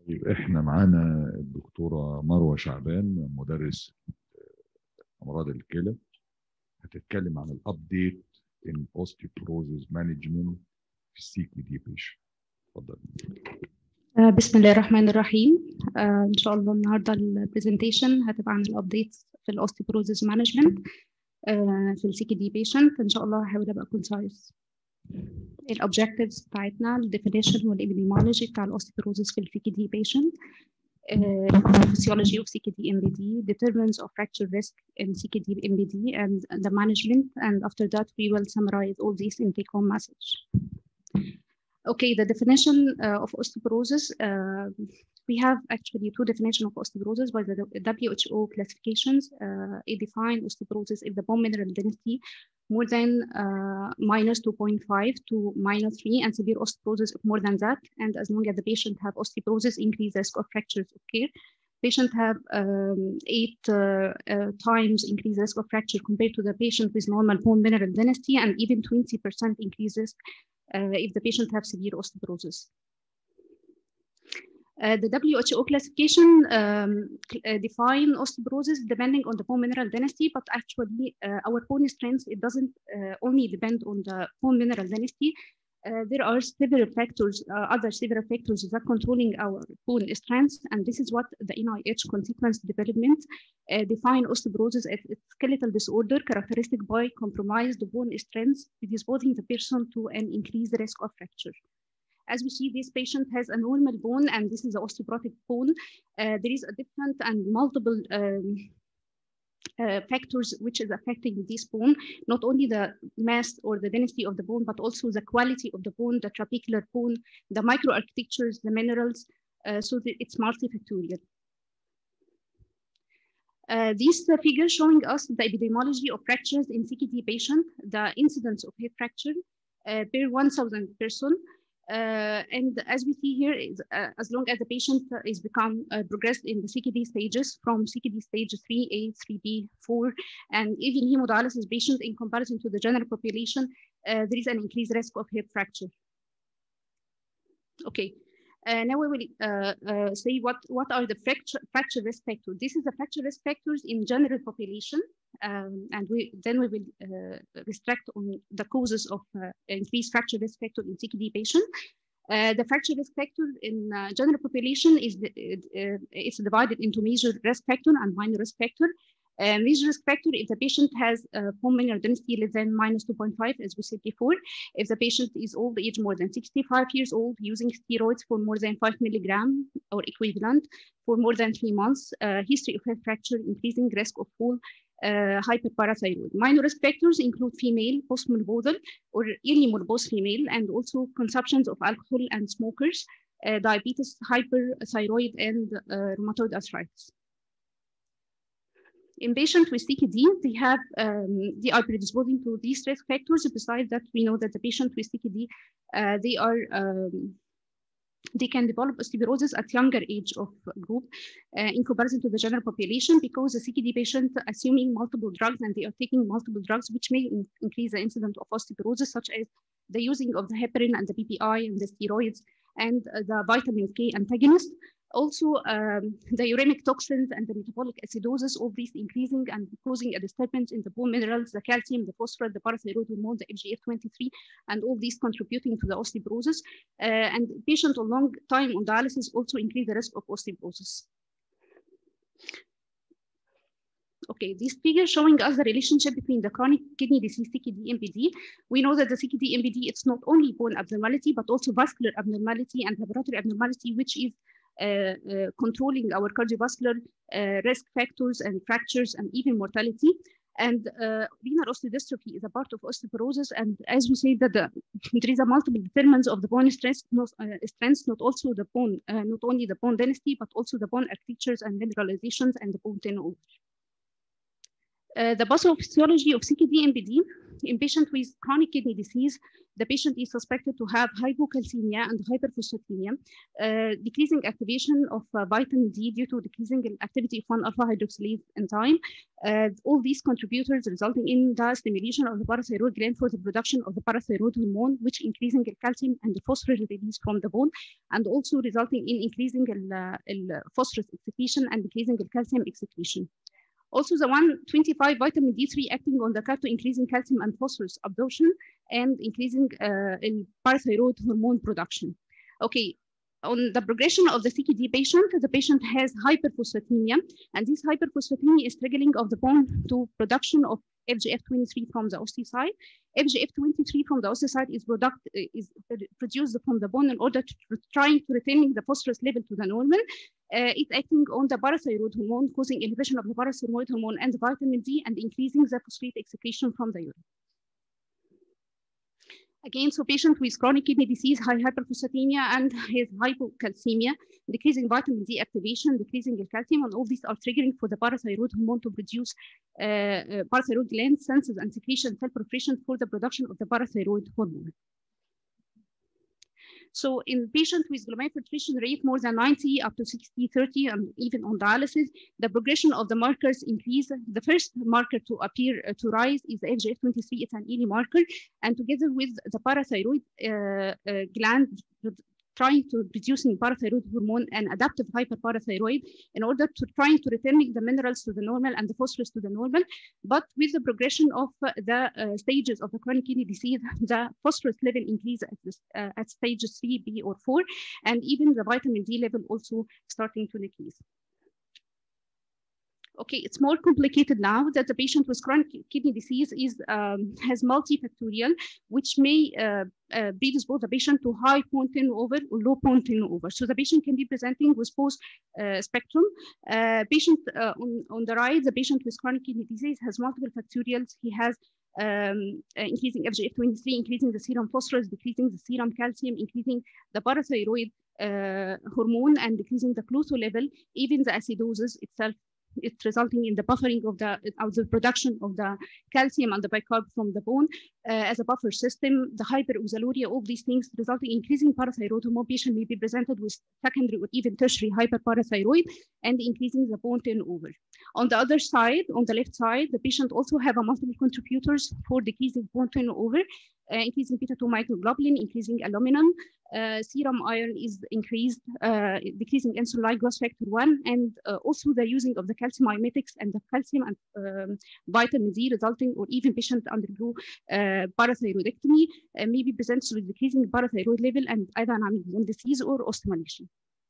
يبقى احنا معانا الدكتورة مروة شعبان مدرس أمراض الكلى، هتتكلم عن الأبديت in osteoporosis management في CKD patient. اتفضل. بسم الله الرحمن الرحيم. ان شاء الله النهارده البرزنتيشن هتبقى عن الابديتس في الاوستيوبروزيس مانجمنت في السي كي دي بيشنت. ان شاء الله هحاول ابقى كونسايز. الاوبجكتيفز بتاعتنا الديفينيشن والابيديمولوجي بتاع الاوستيوبروزيس في السي كي دي بيشنت، physiology of CKD MBD, determinants of fracture risk in CKD MBD, and the management. And after that, we will summarize all these in take-home message. Okay, the definition of osteoporosis. We have actually two definitions of osteoporosis by the WHO classifications. It defines osteoporosis if the bone mineral density more than minus 2.5 to minus 3, and severe osteoporosis of more than that. And as long as the patient have osteoporosis, increased risk of fractures occur. Patient have 8 times increased risk of fracture compared to the patient with normal bone mineral density, and even 20% increased risk if the patient have severe osteoporosis. The WHO classification define osteoporosis depending on the bone mineral density, but actually our bone strength, it doesn't only depend on the bone mineral density. There are several factors, other several factors that controlling our bone strength, and this is what the NIH consequence development define osteoporosis as a skeletal disorder characteristic by compromised bone strength, predisposing the person to an increased risk of fracture. As we see, this patient has a normal bone, and this is the osteoporotic bone. There is a different and multiple factors which is affecting this bone, not only the mass or the density of the bone, but also the quality of the bone, the trabecular bone, the microarchitectures, the minerals, so that it's multifactorial. These figures showing us the epidemiology of fractures in CKD patient, the incidence of hip fracture per 1,000 person. And as we see here, as long as the patient is become progressed in the CKD stages from CKD stage 3A, 3B, 4, and even hemodialysis patient in comparison to the general population, there is an increased risk of hip fracture. Okay, now we will say what are the fracture risk factors. This is the fracture risk factors in general population, and we will restrict on the causes of increased fracture risk factor in CKD patient. The fracture risk factor in general population is divided into major risk factor and minor risk factor. Major risk factor if the patient has bone mineral density less than minus 2.5, as we said before. If the patient is old age, more than 65 years old, using steroids for more than 5 milligrams or equivalent for more than 3 months, history of hip fracture, increasing risk of fall, hyperparathyroid. Minor risk factors include female, postmenopausal or early menopause female, and also consumptions of alcohol and smokers, diabetes, hyperthyroid, and rheumatoid arthritis. In patients with CKD, they are predisposing to these risk factors. Besides that, we know that the patient with CKD, they can develop osteoporosis at younger age of group in comparison to the general population, because the CKD patient assuming multiple drugs and they are taking multiple drugs, which may increase the incidence of osteoporosis, such as the using of the heparin and the PPI and the steroids and the vitamin K antagonist. Also, the uremic toxins and the metabolic acidosis, all these increasing and causing a disturbance in the bone minerals, the calcium, the phosphorus, the parathyroid hormone, the FGF23, and all these contributing to the osteoporosis. And patient on long time on dialysis also increase the risk of osteoporosis. Okay, this figure showing us the relationship between the chronic kidney disease, CKD, MBD. We know that the CKD, MBD, it's not only bone abnormality, but also vascular abnormality and laboratory abnormality, which is controlling our cardiovascular risk factors and fractures and even mortality. And renal osteodystrophy is a part of osteoporosis. And as we say that there is a multiple determinants of the bone strength, not also the bone, not only the bone density, but also the bone architectures and mineralizations and the bone turnover. The pathophysiology of CKD-MBD in patients with chronic kidney disease, the patient is suspected to have hypocalcemia and hyperphosphatemia, decreasing activation of vitamin D due to decreasing activity of 1-alpha hydroxylase enzyme. All these contributors resulting in the stimulation of the parathyroid gland for the production of the parathyroid hormone, which increasing the calcium and the phosphorus release from the bone, and also resulting in increasing the phosphorus excretion and decreasing the calcium excretion. Also, the 125 vitamin D3 acting on the gut to increasing calcium and phosphorus absorption and increasing parathyroid hormone production. Okay, on the progression of the CKD patient, the patient has hyperphosphatemia, and this hyperphosphatemia is triggering of the bone to production of FGF23 from the osteocyte. FGF23 from the osteocyte is produced from the bone in order to trying to retain the phosphorus level to the normal. It's acting on the parathyroid hormone, causing elevation of the parathyroid hormone and the vitamin D and increasing the phosphate excretion from the urine. Again, so patient with chronic kidney disease, high hyperphosphatemia and his hypocalcemia, decreasing vitamin D activation, decreasing the calcium, and all these are triggering for the parathyroid hormone to produce parathyroid gland senses and secretion cell proliferation for the production of the parathyroid hormone. So in patients with glomerular filtration rate more than 90 up to 60/30 and even on dialysis, the progression of the markers increase. The first marker to appear to rise is the FGF23. It's an early marker, and together with the parathyroid gland trying to producing parathyroid hormone and adaptive hyperparathyroid in order to trying to returning the minerals to the normal and the phosphorus to the normal. But with the progression of the stages of the chronic kidney disease, the phosphorus level increase at stages 3, B, or 4, and even the vitamin D level also starting to decrease. Okay, it's more complicated now that the patient with chronic kidney disease has multifactorial, which may predispose the patient to high bone turnover or low bone turnover. So the patient can be presenting with both spectrum. Patient on the right, the patient with chronic kidney disease has multiple factorials. He has increasing FGF23, increasing the serum phosphorus, decreasing the serum calcium, increasing the parathyroid hormone, and decreasing the glucose level, even the acidosis itself. It's resulting in the buffering of the production of the calcium and the bicarb from the bone as a buffer system. The hyperoxaluria, all these things resulting in increasing parathyroid hormone. Patient may be presented with secondary or even tertiary hyperparathyroid and increasing the bone turnover. On the other side, on the left side, the patient also have a multiple contributors for decreasing bone turnover, increasing beta-2 microglobulin, increasing aluminum, serum iron is increased, decreasing insulin-like growth factor 1, and also the using of the calcium mimetics and the calcium and vitamin D resulting, or even patient undergo parathyroidectomy may be presented with decreasing parathyroid level and either an disease or osteomalacia.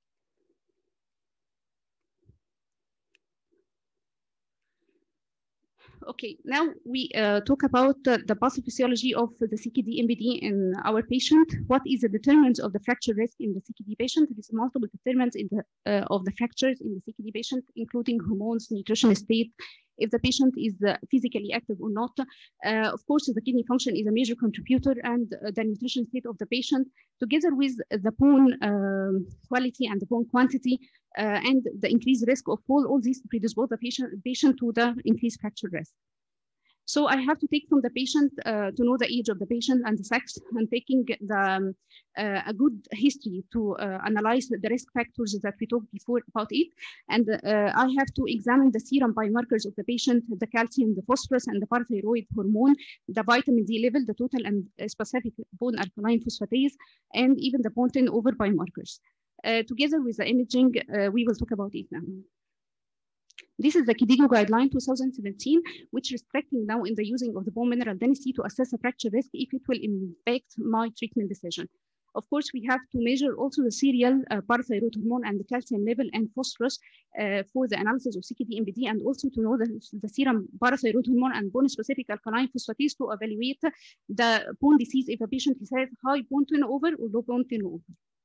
Okay, now we talk about the pathophysiology of the CKD-MBD in our patient. What is the determinants of the fracture risk in the CKD patient? There is multiple determinants in the, of the fractures in the CKD patient, including hormones, nutrition state, if the patient is physically active or not. Of course, the kidney function is a major contributor, and the nutrition state of the patient, together with the bone quality and the bone quantity, and the increased risk of fall, all these predispose the patient to the increased fracture risk. So I have to take from the patient to know the age of the patient and the sex, and taking a good history to analyze the risk factors that we talked before about it. And I have to examine the serum biomarkers of the patient, the calcium, the phosphorus, and the parathyroid hormone, the vitamin D level, the total and specific bone alkaline phosphatase, and even the bone turnover biomarkers. Together with the imaging, we will talk about it now. This is the KDIGO guideline 2017, which restricting now in the using of the bone mineral density to assess a fracture risk if it will impact my treatment decision. Of course, we have to measure also the serial parathyroid hormone and the calcium level and phosphorus for the analysis of CKD-MBD, and also to know the serum parathyroid hormone and bone-specific alkaline phosphatase to evaluate the bone disease if a patient has high bone turnover or low bone turnover.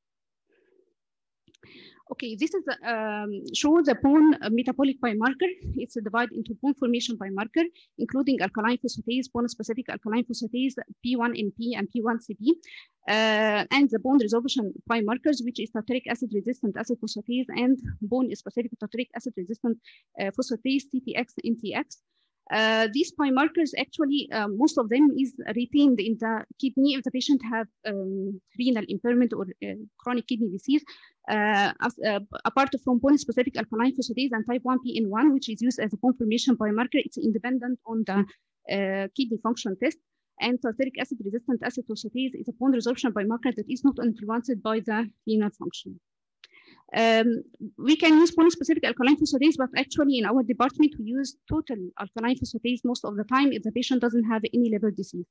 Okay, this is show the bone metabolic biomarker. It's divided into bone formation biomarker, including alkaline phosphatase, bone-specific alkaline phosphatase, P1NP and P1CP, and the bone resorption biomarkers, which is tartaric acid-resistant acid phosphatase and bone-specific tartaric acid-resistant phosphatase, TTX, NTX. These biomarkers actually, most of them is retained in the kidney if the patient have renal impairment or chronic kidney disease. Apart from bone-specific alkaline phosphatase and type 1PN1, which is used as a bone formation biomarker, it's independent on the kidney function test. And tartaric acid-resistant acid phosphatase is a bone resorption biomarker that is not influenced by the renal function. We can use bone-specific alkaline phosphatase, but actually in our department, we use total alkaline phosphatase most of the time if the patient doesn't have any liver disease.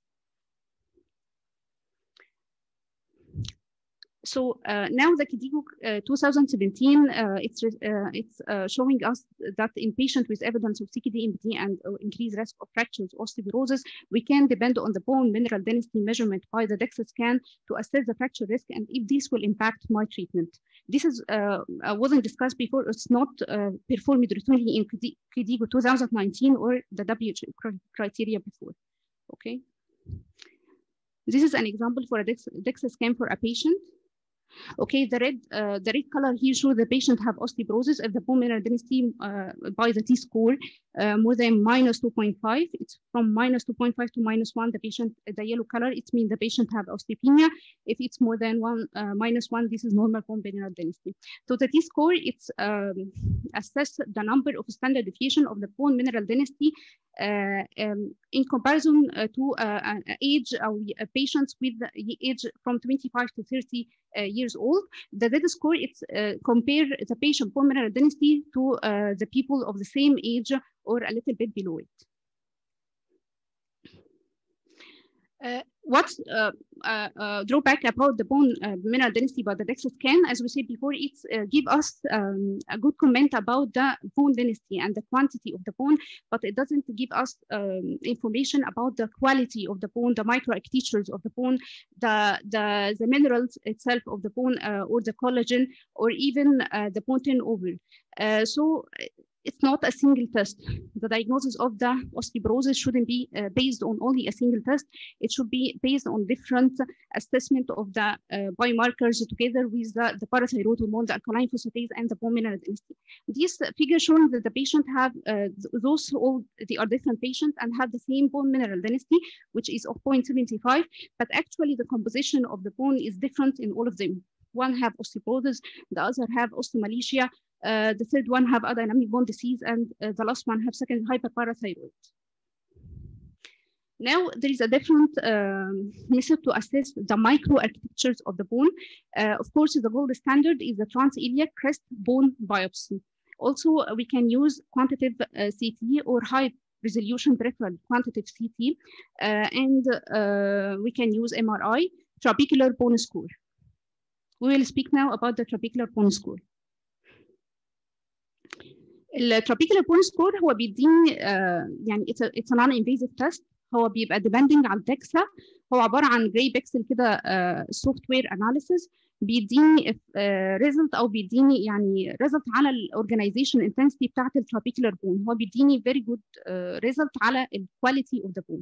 So now the KDIGO 2017, it's showing us that in patients with evidence of CKD, MBD, and increased risk of fractures, osteoporosis, we can depend on the bone mineral density measurement by the DEXA scan to assess the fracture risk and if this will impact my treatment. This is wasn't discussed before. It's not performed routinely in KDIGO 2019 or the WHO criteria before. Okay. This is an example for a DEXA scan for a patient. Okay, the red color here shows the patient have osteoporosis if the bone mineral density by the T-score more than -2.5. It's from -2.5 to -1. The patient, the yellow color, it means the patient have osteopenia. If it's more than -1, this is normal bone mineral density. So the T-score, it's assess the number of standard deviation of the bone mineral density in comparison to age of patients with age from 25 to 30 years old. The Z-score, it's compare the patient bone mineral density to the people of the same age or a little bit below it. What's drawback about the bone mineral density by the DEXA scan? As we said before, it's give us a good comment about the bone density and the quantity of the bone, but it doesn't give us information about the quality of the bone, the microarchitectures of the bone, the minerals itself of the bone, or the collagen, or even the bone turnover. So it's not a single test. The diagnosis of the osteoporosis shouldn't be based on only a single test. It should be based on different assessment of the biomarkers together with the parathyroid hormone, the alkaline phosphatase, and the bone mineral density. These figures showing that the patient have those all, they are different patients and have the same bone mineral density, which is of 0.75, but actually the composition of the bone is different in all of them. One have osteoporosis, the other have osteomalacia, the third one have adynamic bone disease, and the last one have second hyperparathyroid. Now, there is a different method to assess the microarchitectures of the bone. Of course, the gold standard is the transiliac crest bone biopsy. Also, we can use quantitative CT or high resolution peripheral quantitative CT, and we can use MRI, trabecular bone score. We will speak now about the trabecular bone score. الترابيكولار بون سكور هو بيديني يعني it's a non-invasive test. هو بيبقى depending على الدكسا. هو عباره عن جراي بيكسل كده سوفت وير اناليسيس بيديني ريزلت او بيديني يعني ريزلت على الاورجنايزيشن انتنسيتي بتاعت الترابيكولار بون. هو بيديني فيري جود ريزلت على الكواليتي اوف ذا بون.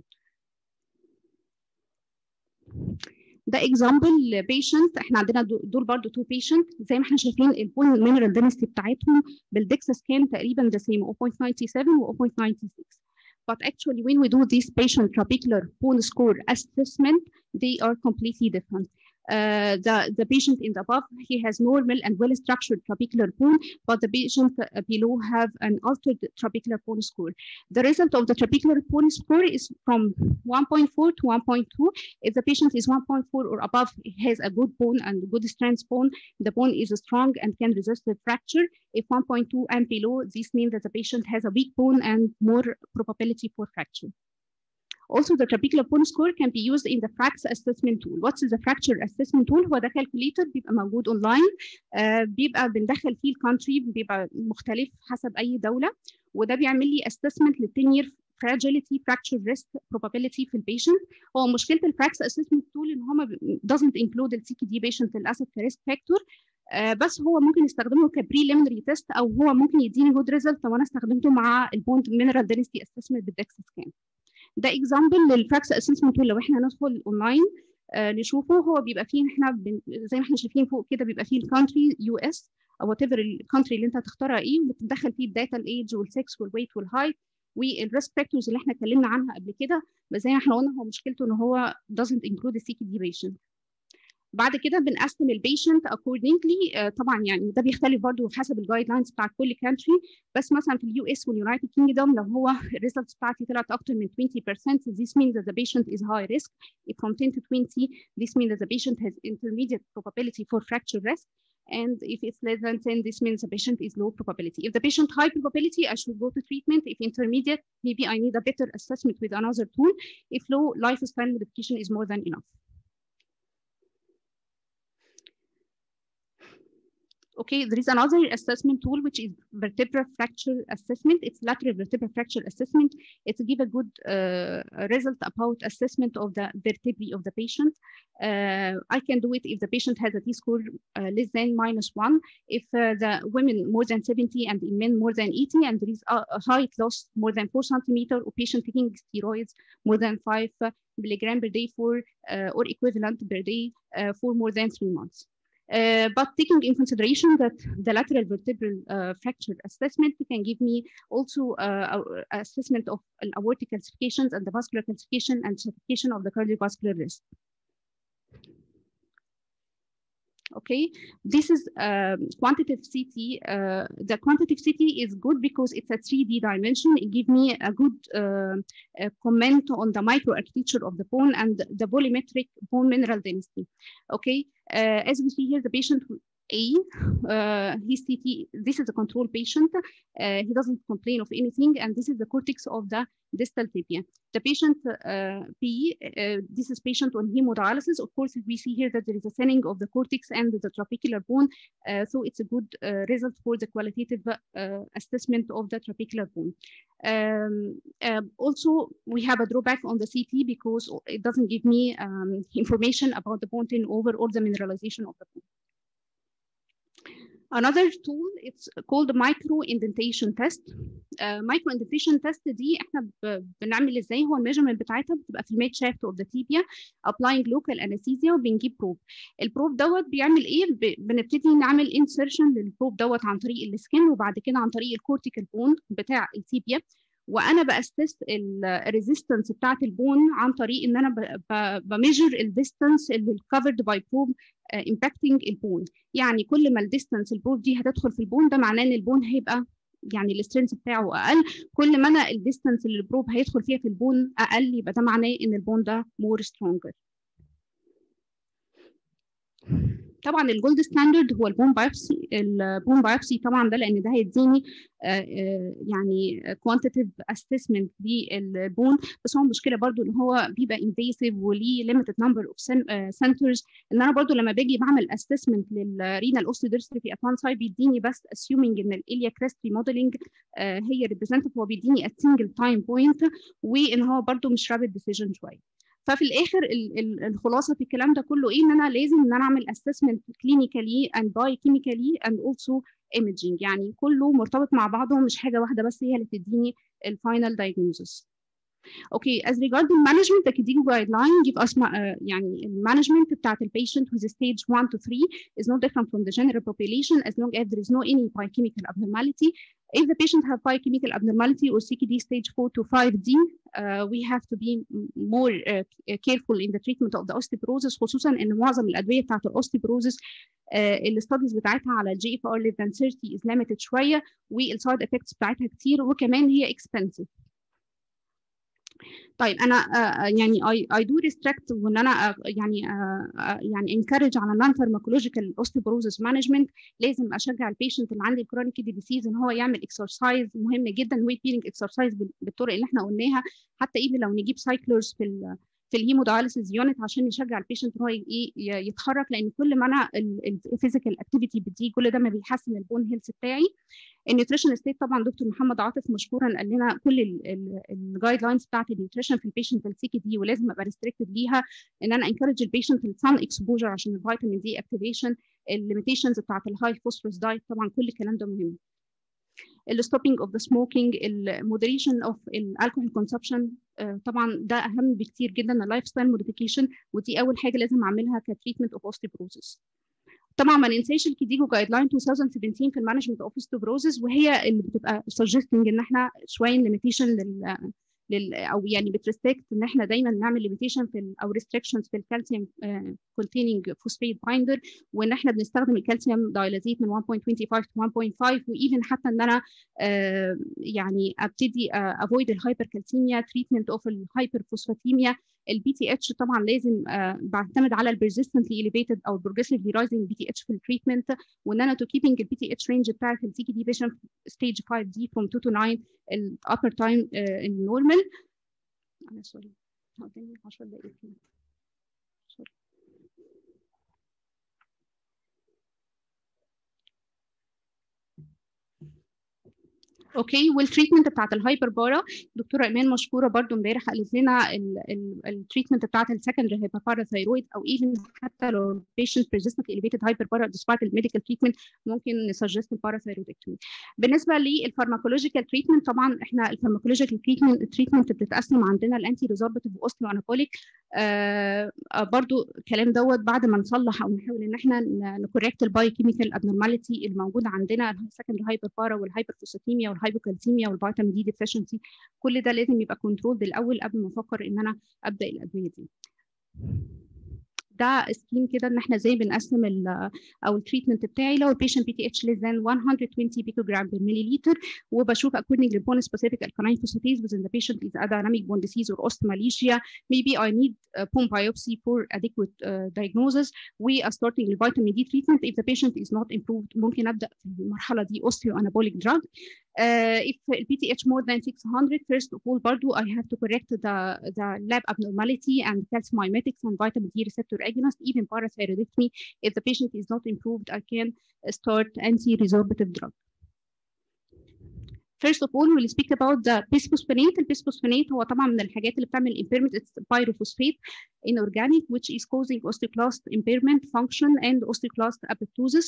ده اكزامبل بيشنت. احنا عندنا دول برضو 2 بيشنت زي ما احنا شايفين البون مينرال دنسيتي بتاعتهم بالدكسا سكان تقريبا the same 0.97 و 0.96. But actually when we do this patient trabecular bone score assessment, they are completely different. The patient in the above, he has normal and well-structured trabecular bone, but the patient below have an altered trabecular bone score. The result of the trabecular bone score is from 1.4 to 1.2. If the patient is 1.4 or above, he has a good bone and good strength bone. The bone is strong and can resist the fracture. If 1.2 and below, this means that the patient has a weak bone and more probability for fracture. Also, the trabecular bone score can be used in the FRAX assessment tool. What is the fracture assessment tool? هو ده calculator بيبقى موجود اونلاين. بيبقى بندخل فيه الكونتري بيبقى مختلف حسب اي دوله، وده بيعمل لي assessment لل 10 year fragility fracture risk probability في البيشنت. هو مشكله الفراكس assessment tool ان هو doesn't include ال CKD patient للاسف كريسك فاكتور. بس هو ممكن يستخدمه كبريليمينري تيست او هو ممكن يديني جود ريزلت لو انا استخدمته مع البون مينرال دنسيتي اسسمنت بالدكسا سكان. ده اكزامبل للفراكس اسسمنت تول. لو احنا ندخل اونلاين نشوفه، هو بيبقى فيه احنا زي ما احنا شايفين فوق كده بيبقى فيه الكونتري يو اس او وات ايفر الكونتري اللي انت هتختارها ايه، وبتدخل فيه الداتا الايدج والسكس والويت والهايت والريسك فاكتورز اللي احنا اتكلمنا عنها قبل كده، بس زي ما احنا قلنا هو مشكلته ان هو doesn't include the CKD patient. بعد كده بنقسم البيشنت accordingly. طبعا يعني ده بيختلف برضه حسب الجايد لاينز بتاعت كل كانتري، بس مثلا في اليو اس واليونايتد كينجدوم لو هو الريزلتس بتاعتي طلعت اكتر من 20% this means that the patient is high risk. If from 10 to 20 this means that the patient has intermediate probability for fracture risk, and if it's less than 10 this means the patient is low probability. If the patient high probability I should go to treatment. If intermediate maybe I need a better assessment with another tool. If low, lifestyle modification is more than enough. Okay, there is another assessment tool which is vertebral fracture assessment. It's lateral vertebral fracture assessment. It gives a good result about assessment of the vertebrae of the patient. I can do it if the patient has a T-score less than -1, if the women more than 70 and in men more than 80, and there is a height loss more than 4 centimeters, or patient taking steroids more than 5 milligram per day for or equivalent per day for more than 3 months. But taking in consideration that the lateral vertebral fracture assessment can give me also assessment of aortic calcifications and the vascular calcification and stratification of the cardiovascular risk. Okay, this is quantitative CT. The quantitative CT is good because it's a 3D dimension. It gives me a good comment on the microarchitecture of the bone and the volumetric bone mineral density. Okay, as we see here, the patient A, his CT, this is a control patient. He doesn't complain of anything, and this is the cortex of the distal tibia. The patient B, this is patient on hemodialysis. Of course, we see here that there is a thinning of the cortex and the trabecular bone, so it's a good result for the qualitative assessment of the trabecular bone. Also, we have a drawback on the CT because it doesn't give me information about the bone turnover or the mineralization of the bone. Another tool, it's called micro indentation test. Micro indentation test دي احنا بنعمل ازاي؟ هو الميجرمنت بتاعتها بتبقى في الميد شافت اوف ذا تيبيا applying local anesthesia وبنجيب بروب. البروب دوت بيعمل ايه؟ بنبتدي نعمل انسرشن للبروب دوت عن طريق السكن وبعد كده عن طريق الكورتيكال بون بتاع التيبيا، وانا باسس الريزيستنس بتاعت البون عن طريق ان انا بميجر الديستانس اللي كفرد باي بروب امباكتنج البون. يعني كل ما الديستانس البروب دي هتدخل في البون ده معناه ان البون هيبقى يعني السترينث بتاعه اقل. كل ما انا الديستانس اللي البروب هيدخل فيها في البون اقل يبقى ده معناه ان البون ده مور سترونجر. طبعا الجولد ستاندرد هو البون بايوبسي. البون بايوبسي طبعا ده لان ده هيديني يعني كوانتيتيف اسسمنت للبون، بس هو المشكله برضو ان هو بيبقى انفيسيف وليه ليميتد نمبر اوف سنترز. ان انا برضو لما باجي بعمل اسسمنت للرينال اوستيوديرستروفي ات وان سايد بيديني بس اسيومينج ان الاليا كريست ريموديلنج هي ريبريزنتيف، هو بيديني ات سنجل تايم بوينت، وان هو برضو مش رابيد ديسيجن شويه. ففي الاخر الخلاصه في الكلام ده كله ايه؟ ان انا لازم ان انا اعمل اسسمنت كلينيكالي اند باي كيميكالي اند اولسو ايمجينج، يعني كله مرتبط مع بعضه، مش حاجه واحده بس هي اللي تديني الفاينل دايجنوزس. Okay, as regarding management, the KDIGO guideline give us يعني المانجمنت بتاعت البيشنت with stage 1 to 3 is no different from the general population as long as there is no any biochemical abnormality. If the patient have biochemical abnormality or CKD stage 4 to 5D, we have to be more careful in the treatment of the osteoporosis، خصوصا ان معظم الادويه بتاعت الاوستيوبروزس الستاديز بتاعتها على الجي اف ار less than 30 is limited شويه، والسايد افكتس بتاعتها كتير وكمان هي expensive. طيب انا يعني I do restrict وان انا يعني encourage على non pharmacological osteoporosis management. لازم اشجع البيشنت اللي عنده chronic kidney disease ان هو يعمل exercise مهم جدا، weight bearing exercise بالطرق اللي احنا قلناها، حتى even لو نجيب cyclers في الهيموداياليسيس يونت عشان يشجع البيشنت ان هو يتحرك، لان كل ما انا الفيزيكال اكتيفيتي بتزيد كل ده ما بيحسن البون هيلث بتاعي. النيوتريشن ستيت طبعا دكتور محمد عاطف مشكورا قال لنا كل الجايد لاينز بتاعت النيوتريشن في البيشنت السي كي دي، ولازم ابقى ريستريكتد ليها ان انا انكرج البيشنت للسان اكسبوجر عشان الفيتامين دي اكتيفيشن، الليميتيشنز بتاعت الهاي فوسفورس دايت، طبعا كل الكلام ده مهم. الستوبينج اوف ذا سموكينج، المودريشن اوف الالكوهول كونسبشن، طبعا ده اهم بكتير جدا. اللايف ستايل موديفيكيشن، ودي اول حاجه لازم اعملها كتريتمنت اوف اوستيوبروسيس. طبعا ما ننساش الكيديجو جايد لاين 2017 في المانجمنت اوف اوستيوبروزيس، وهي اللي بتبقى سجستنج ان احنا شويه ليميتيشن او يعني بتريستريكت ان احنا دايما نعمل ليميتيشن او ريستريكشنز في الكالسيوم كونتيننج فوسفيت بايندر، وان احنا بنستخدم الكالسيوم دايلازيت من 1.25 to 1.5، وايفن حتى ان انا يعني ابتدي افويد الهايبر كالسيميا تريتمنت اوف الهايبر فوسفاتيميا. البي تي اتش طبعا لازم بعتمد على البرزيستنتلي اليفيتد او البروجريسيفلي رايزنج بي تي اتش في التريتمنت، وان انا تو كيبنج البي تي اتش رينج بتاعت السي كي دي بيشنت ستيج 5 دي from 2 to 9 الابر تايم النورمال. انا سوري قدامي 10 دقائق. سوري. اوكي، والتريتمنت بتاعت الهايبر بارا دكتوره ايمان مشكوره برضو امبارح قالت لنا التريتمنت بتاعت السكندري هايبر بارا ثايرويد، او ايفن حتى لو البيشنت بريزيستنت اليفيتد هايبر بارا ديسبايت الميديكال تريتمنت ممكن نسجست الباراثايرويدكتومي. بالنسبه للفارماكولوجيكال تريتمنت، طبعا احنا الفارماكولوجيكال تريتمنت بتتقسم عندنا الانتي ريزوربتيف واوستيو انابوليك. برضو الكلام دوت بعد ما نصلح او نحاول ان احنا نكوريكت البايوكيميكال ابنورماليتي الموجوده عندنا، السكندري هايبر بارا والهايبر فوسفاتيميا والهايبوكالسيميا والفيتامين دي ديفيشنسي، كل ده لازم يبقى كنترول الاول قبل ما افكر ان انا ابدا الادويه دي. ده سكيم كده ان احنا ازاي بنقسم او التريتمنت بتاعي. لو البيشنت بي تي اتش less than 120 بيكوجرام per milliliter، وبشوف according to bone specific alkaline phosphatase within the patient is a dynamic bone disease or osteomalacia, maybe I need bone biopsy for adequate diagnosis. We are starting the vitamin D treatment. If the patient is not improved ممكن ابدا في المرحله دي osteoanabolic drug. If PTH more than 600, first of all, برضو I have to correct the lab abnormality and calcium mimetics and vitamin D receptor agonist, even parathyroidectomy. If the patient is not improved, I can start anti-resorptive drug. First of all, we'll speak about the bisphosphonate. البisphosphonate هو طبعا من الحاجات اللي بتعمل impairment. It's pyrophosphate inorganic which is causing osteoclast impairment function and osteoclast apoptosis.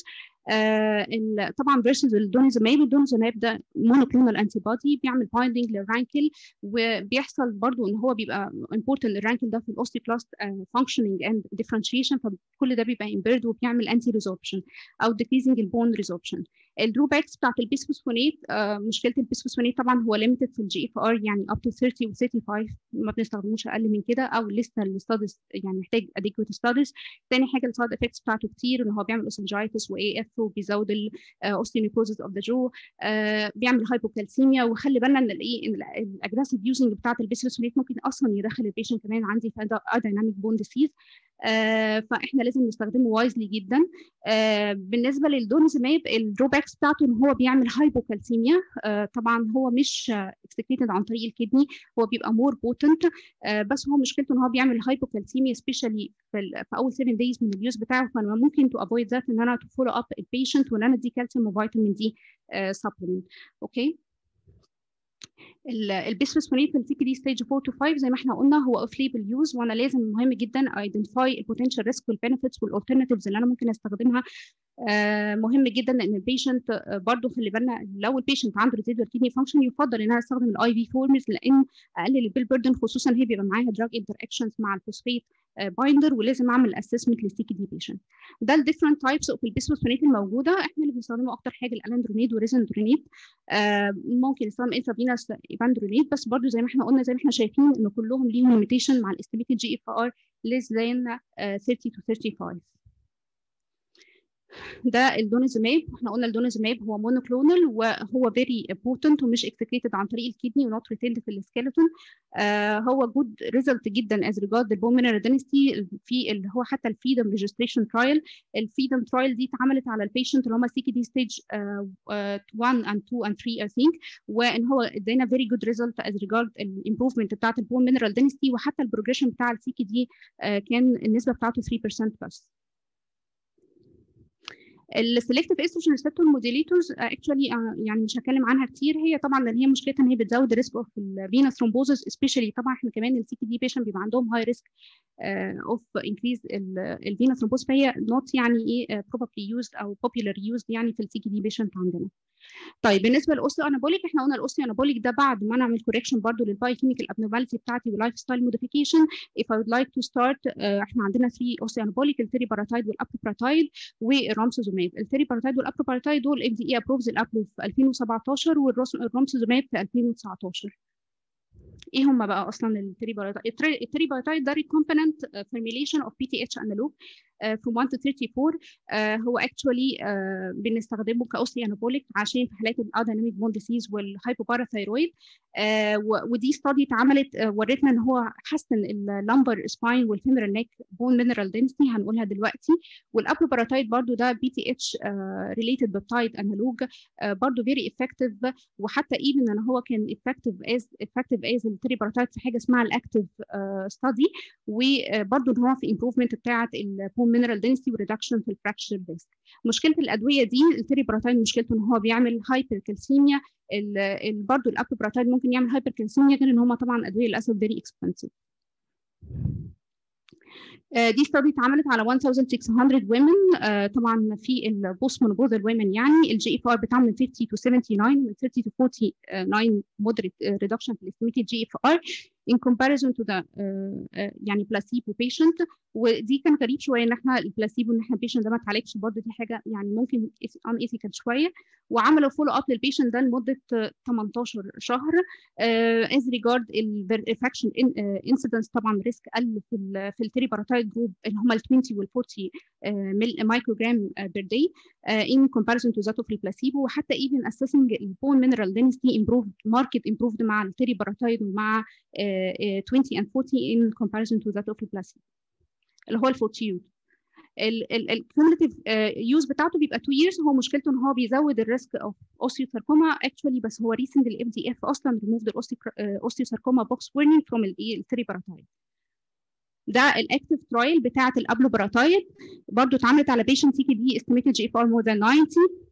طبعا versus الدونيزماب. الدونيزماب ده monoclonal antibody بيعمل binding للرانكل، وبيحصل برضو ان هو بيبقى important الرانكل ده في الاوستيوكلاست functioning and differentiation، فكل ده بيبقى impaired وبيعمل anti resorption او decreasing البون resorption. الدروباكس بتاعت البيسفوسفونات، مشكله البيسفوسفونات طبعا هو limited في الجي اف ار، يعني up to 30 و 35 ما بنستخدموش اقل من كده، او لسه الستاديز يعني محتاج adequate studies. تاني حاجه السايد افكتس بتاعته كتير، ان هو بيعمل اوسنجايتس واي اف، وبيزود الاوستيونيكروزس اوف ذا جو، بيعمل هايبوكالسيميا. وخلي بالنا ان الايه الاجريسيف يوزنج بتاعت البيسفوسفونات ممكن اصلا يدخل البيشنت كمان عندي في دايناميك بون ديسيز، فاحنا لازم نستخدمه وايزلي جدا. بالنسبه للدونيزماب الدروباكس بتاعته ان هو بيعمل هايبوكالسيميا. طبعا هو مش اكسكريتد عن طريق الكدني، هو بيبقى مور بوتنت، بس هو مشكلته ان هو بيعمل هايبوكالسيميا سبيشالي في اول 7 دايز من اليوز بتاعه. فانا ممكن تو افويد ذات ان انا تو فولو اب البيشنت وان انا ادي كالسيوم وفيتامين دي سبلمنت. اوكي. البيسفوسفونات في السي كي دي ستيج 4 to 5 زي ما احنا قلنا هو اوف ليبل يوز، وانا لازم مهم جدا ايدنتيفاي البوتنشال ريسك والبنفيتس والالترناتيفز اللي انا ممكن استخدمها. مهم جدا ان البيشنت برضو خلي بالنا لو البيشنت عنده ريزيدوال كيدني فانكشن يفضل ان انا استخدم الاي في فورمز، لان اقلل البيل بيردن، خصوصا هي بيبقى معاها دراج انتر اكشنز مع الفوسفيت بايندر، ولازم اعمل اسسمنت للسي كي دي بيشنت. ده الديفرنت تايبس اوف البيسفوسفونات الموجوده. احنا اللي بنستخدمه اكتر حاجه الالاندرونيد وريزندرونيد، ممكن نستخدم انترافينوس ايباندرونيد، بس برضو زي ما احنا قلنا زي ما احنا شايفين ان كلهم ليهم ليميتيشن مع الاستيميتد جي اف ار less than 30 to 35. ده الدونيزماب. احنا قلنا الدونيزماب هو مونوكلونال وهو فيري بوتنت ومش اكسكريتد عن طريق الكدني ونوت ريتيند في السكيلتون. هو جود ريزلت جدا از ريجارد البون مينرال دينستي في اللي هو حتى الفريدم ريجستريشن ترايل. الفريدم ترايل دي اتعملت على البيشنت اللي هم سي كي دي ستيج 1 and 2 and 3 I think، وان هو ادينا فيري جود ريزلت از ريجارد الامبروفمنت بتاعت البون مينرال دينستي، وحتى البروجريشن بتاع السي كي دي كان النسبه بتاعته 3% بس. السلكتيف استروجين ريسبتور موديليتورز اكشولي يعني مش هتكلم عنها كتير. هي طبعا لان هي مشكلتها ان هي بتزود الريسك اوف الفينس ثرومبوزس سبيشالي. طبعا احنا كمان السي كي دي بيشنت بيبقى عندهم هاي ريسك of increase الفينا ثرومبوز، فهي not يعني ايه probably used او popular used يعني في السي كي دي بيشنت عندنا. طيب بالنسبه للاوستيو انابوليك، احنا قلنا الاوستيو انابوليك ده بعد ما نعمل كوريكشن برضو للبايوكيميكال ابنورماليتي بتاعتي واللايف ستايل موديفيكيشن. if I would like to start احنا عندنا 3 اوستيو انابوليك، التيريباراتايد والابروباراتايد والرامسوزوماب. التيريباراتايد والابروباراتايد دول FDA ابروفز الابرو في 2017 والرامسوزوماب في 2019. ايه هم بقى اصلا التيريباراتايد؟ التيريباراتايد ده recombinant formulation of PTH analog from 1 to 34. هو actually بنستخدمه كاوستي انابوليك عشان في حالات الاديناميك بون ديسيز والهايبوباراثايرويد. ودي ستادي اتعملت ورتنا ان هو حسن اللامبر سباين والفيمرال نيك بون مينرال دنسيتي، هنقولها دلوقتي. والابروباراتايد برضو ده PTH related بيبتايد انالوج، برضو very effective، وحتى even ان هو كان effective as التيريباراتايد في حاجه اسمها الاكتيف ستادي، وبرضو ان هو في امبروفمنت بتاعه البون مينرال دنسيتي وريدكشن في الفراكشر ريسك. مشكله الادويه دي التيريباراتايد مشكلته ان هو بيعمل هايبركالسيميا، برضه الابروباراتايد ممكن يعمل هايبركالسيميا، غير ان هم طبعا ادويه للاسف فيري اكسبنسيف. دي ستادي اتعملت على 1600 women، طبعا في البوست مونوبوزال women، يعني الجي اف ار بتاعهم من 50 to 79 من 30 to 49 moderate reduction في الاستيميتد جي اف ار in comparison to the يعني placebo patient. ودي كان غريب شويه ان احنا البلاسيبو ان احنا البيشنت ده ما اتعالجش، برضه دي حاجه يعني ممكن unethical شويه. وعملوا فولو اب للبيشنت ده لمده 18 شهر. as regard الانفكشن incidence طبعا ريسك قل في التيريباراتايد جروب اللي هم ال 20 وال 40 مايكروجرام بير داي in comparison to that of البلاسيبو. وحتى even assessing البون mineral density improved market improved مع التيريباراتايد ومع 20 and 40 in comparison to that of البلاسيبو اللي هو الفورتيود. الكيوميليتيف يوز بتاعته بيبقى 2 years. هو مشكلته ان هو بيزود الريسك اوف اوستيوساركوما اكشولي، بس هو ريسنت الاف دي اف اصلا ريموفد الاوستيوساركوما بوكس ويرنينج فروم التيريباراتايد. ده الاكتيف ترايل بتاعه الابلوباراتايد، برضه اتعملت على بيشنت CKD استيميتد جي اف ار مور ذان 90.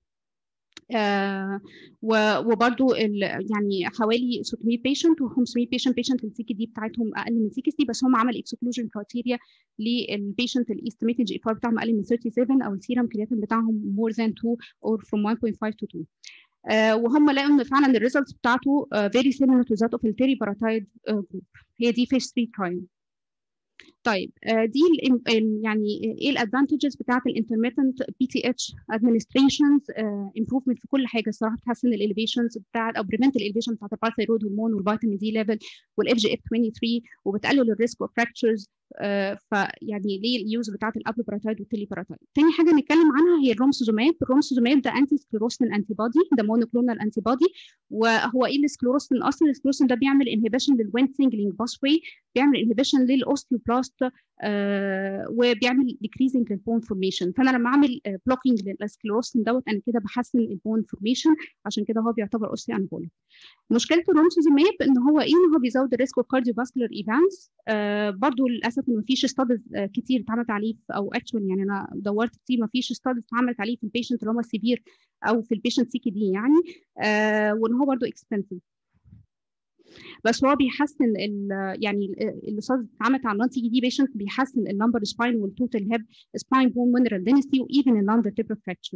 وبرضه يعني حوالي 600 بيشنت و500 بيشنت السي كي دي بتاعتهم اقل من 60، بس هم عمل اكسكلوجن كرايتيريا للبيشنت الاستيميتد جي اف ار بتاعهم اقل من 37 او السيرم كرياتين بتاعهم مور ذان 2 اور فروم 1.5 to 2. وهم لقوا ان فعلا الريزلتس بتاعته very similar to that of التيريباراتايد جروب. هي دي فيس 3 ترايل. طيب دي يعني ايه الادفانتجز بتاعت الانترميتنت بي تي اتش ادمنستريشنز؟ امبروفمنت في كل حاجه الصراحه، بتحسن الاليفيشنز بتاعت او بريفنت الاليفيشن بتاعت الباراثايرويد هرمون والفيتامين دي ليفل والاف جي اف 23، وبتقلل الريسك اوف فراكتشرز. فيعني ليه اليوز بتاعت الابلوباراتايد والتيليباراتايد. تاني حاجه نتكلم عنها هي الرومسوزوماب. الرومسوزوماب ده انتي سكليروسين انتي بودي، ده مونوكلونال انتي بودي. وهو ايه السكليروسين اصلا؟ السكليروسين ده بيعمل انهبيشن للوين سينجلينج باثواي، بيعمل انهبيشن للاوستيوبلاست، وبيعمل ديكريزنج للبون فورميشن. فانا لما اعمل بلوكينج للسكليروسين دوت انا كده بحسن البون فورميشن، عشان كده هو بيعتبر اوستي انابوليك. مشكله الرومسوزوماب ان هو ايه؟ ان هو بيزود الريسك اوف كارديوفاسكولار ايفنتس. برضو للاسف ما فيش ستاديز كتير اتعملت عليه، او اكشوال يعني انا دورت كتير ما فيش ستاديز اتعملت عليه في البيشنت اللي هم سيفير او في البيشنت سي كي دي يعني. وان هو برضو اكسبنسيف، بس هو بيحسن يعني الاستاديز اتعملت على النون سي كي دي بيشنت، بيحسن اللامبر سباين والتوتال هيب سباين بون مينرال دنسيتي وايفن اللان فيرتبرال فراكتشر.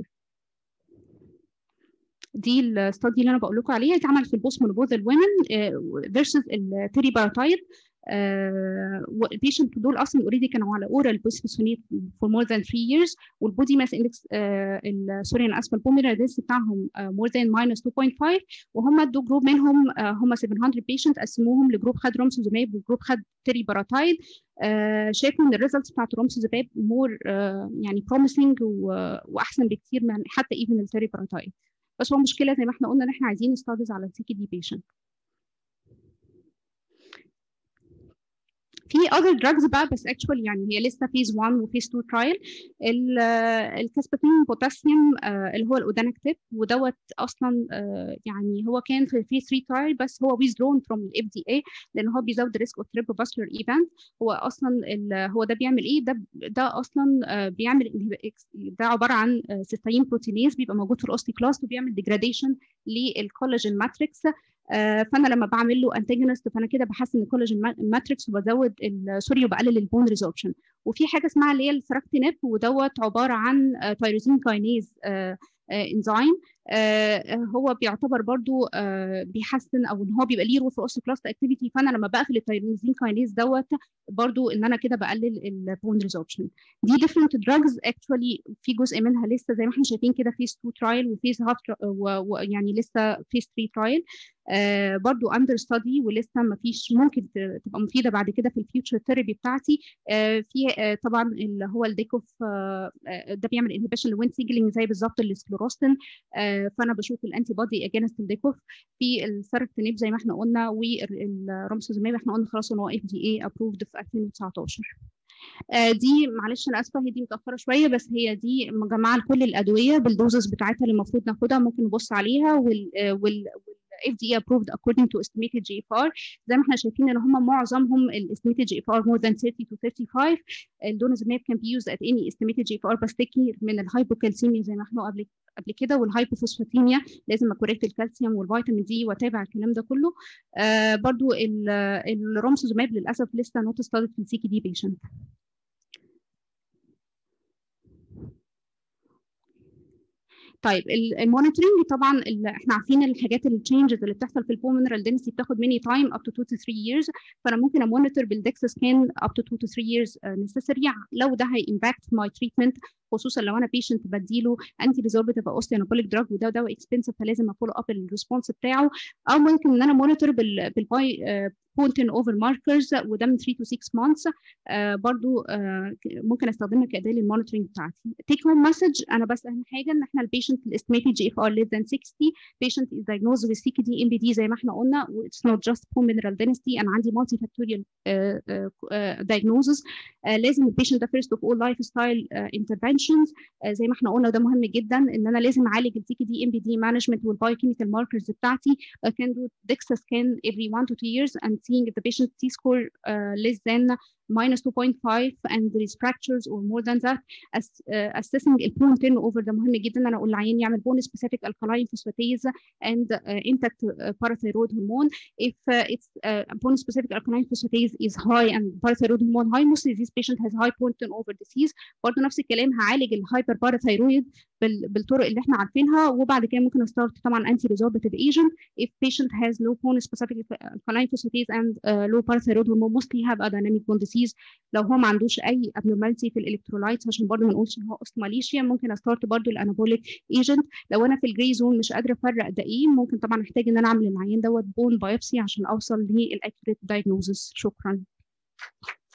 دي الستادي اللي انا بقول لكم عليها اتعملت في البوست مونوبوزال وومن فيرسز التيريباراتايد. والبيشنت دول اصلا اوريدي كانوا على اورال بوسفوسفونيت فور مور ذان 3 years، والبودي ماس اندكس سوري انا اسفه البوميرال دنسيتي بتاعهم مور ذان -2.5. وهم ادوا جروب منهم هم 700 بيشنت قسموهم لجروب خد رومسوزوماب وجروب خد تيريباراتايد. شايفوا ان الريزلتس بتاعت رومسوزوماب مور يعني بروميسنج واحسن بكتير من حتى ايفن التيريباراتايد. بس هو مشكله زي ما احنا قلنا ان احنا عايزين ستاديز على السي كي دي بيشنت. في other drugs بقى بس actually يعني هي لسه phase 1 و phase 2 trial. الكاسباتين بوتاسيوم اللي هو الاودانكتيب، ودوت اصلا يعني هو كان في phase 3 trial بس هو withdrawn from ال FDA لان هو بيزود الريسك اوف cerebrovascular event. هو اصلا هو ده بيعمل ايه؟ ده اصلا بيعمل ده عباره عن سيستين بروتينيز بيبقى موجود في الاوستيكلاست وبيعمل degradation للكولاجين ماتريكس. فانا لما بعمل له انتاجونست فانا كده بحسن الكولاجين ماتريكس وبزود سوري وبقلل البون ريزوربشن. وفي حاجه اسمها اللي هي السراكتينيب ودوت عباره عن تايروزين كاينيز انزيم. هو بيعتبر برضو بيحسن او ان هو بيبقى ليه رول في اوستيوكلاست اكتيفيتي. فانا لما بقفل التايروزين كاينيز دوت برضو ان انا كده بقلل البون ريزوربشن. دي different drugs actually في جزء منها لسه زي ما احنا شايفين كده فيز 2 ترايل وفيز هاف يعني لسه فيز 3 ترايل برضو اندر ستادي ولسه ما فيش ممكن تبقى مفيده بعد كده في الفيوتشر ثيرابي بتاعتي. في طبعا اللي هو الديكوف ده بيعمل انهبيشن لوين سيجلينج زي بالظبط السكلوروستين. فانا بشوف الانتي بودي اجينست الديكوف. في الساركتينيب زي ما احنا قلنا والرومسوزوماب احنا قلنا خلاص ان هو FDA ابروفد في 2019. دي معلش انا اسفه هي دي متاخره شويه بس هي دي مجمعه لكل الادويه بالدوزز بتاعتها اللي المفروض ناخدها ممكن نبص عليها وال FDA approved according to estimated GFR. زي ما احنا شايفين ان هم معظمهم estimated GFR more than 30 to 35. الدونازيماب can be used at any estimated GFR بشتكي من الهايبوكالسيميا زي ما احنا قبل كده والهايبوفوسفاتيميا لازم اكوريكت الكالسيوم والفيتامين دي واتابع الكلام ده كله. برضو الرومسوزوماب للاسف لسه نوت ستادد في السي كي دي بيشنت. طيب المونيتورنج طبعا احنا عارفين الحاجات التشينجز اللي بتحصل في البولمونرال دنسيتي بتاخد مني تايم اب تو 2 to 3 years. فانا ممكن امونيتور بالدكس سكان اب تو 2 to 3 years نيسيسري لو ده هي امباكت ماي تريتمنت خصوصا لو انا بيشنت بديله انتي ريزوربتيف اوستيانوبوليك دراج وده دواء اكسبنسيف فلازم افولو اب الريسبونس بتاعه. او ممكن ان انا مونيتور بالباي بونتين اوفر ماركرز وده من 3 to 6 months. برضو ممكن استخدمها كاداه للمونيتورنج بتاعتي. تيك هوم مسج انا بس اهم حاجه ان احنا البيشنت الاستيميتد GFR less than 60 patient is diagnosed with CKD MBD زي ما احنا قلنا it's not just pulmonary density انا عندي multi factorial diagnosis. لازم البيشنت ده first of all lifestyle interventions زي ما احنا قلنا وده مهم جدا ان انا لازم اعالج CKD MBD management والبايوكيميكال ماركرز بتاعتي. can do DEXA scan every 1 to 2 years and seeing if the patient T-score less than minus 2.5 and there is fractures or more than that. Assessing البون turnover ده مهم جدا انا اقول للعيان يعمل bone specific alkaline phosphatase and intact parathyroid hormone. If it's bone specific alkaline phosphatase is high and parathyroid hormone high mostly this patient has high bone turnover disease. برضه نفس الكلام هعالج الهايبر باراثايرويد بالطرق اللي احنا عارفينها وبعد كده ممكن استارت طبعا انتي ريزوربتيف agent. If patient has low bone specific alkaline phosphatase and low parathyroid hormone mostly have a dynamic bone disease. لو هو ما عندوش اي abnormality في الالكترولايتس عشان برضه ما نقولش ان هو اوستماليشيا ممكن استارت برضه الانابوليك ايجنت. لو انا في الجري زون مش قادره افرق ده ايه ممكن طبعا احتاج ان انا اعمل للعيان دوت بون بايوبسي عشان اوصل للاكيوريت دايجنوزس. شكرا.